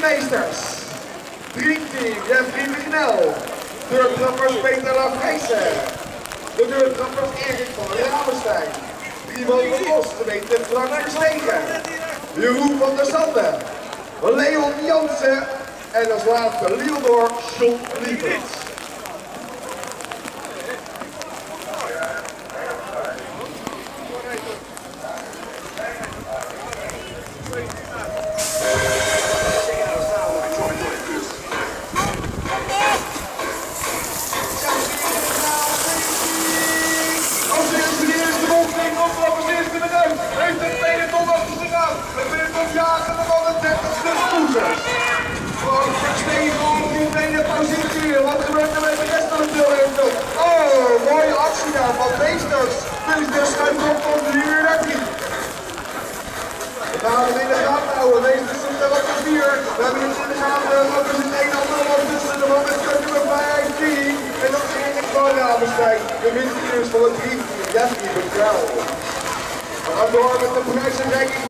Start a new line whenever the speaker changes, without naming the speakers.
meesters. Dreamteam Jeffrey Vignel. Deurtrappers Peter Lafrijsen. De deurtrappers Erik van Ramenstein. Ivo van Bos, gemeente Frank-Stegen. Jeroen van der Sande. Leon Jansen. En als laatste Lieldoor John Lieberts.
Heeft het peloton achter zich aan. Het peloton jagen van de 30ste scooters. Gewoon Stegen op die tweede positie. Wat gebeurt er met de rest van het peloton? Oh, mooie actie daar van Meesters. Dus de schuift op van de uur 13. We gaan het in de gaten houden. Meesters zit er op de 4. We hebben het in de gaten. Wat is het een ander wat tussen de man met nummer 15. En dat is Erik van Ramenstein. De winsters van het team. Jeffrey Vignel. We gaan door met de prijsuitreiking.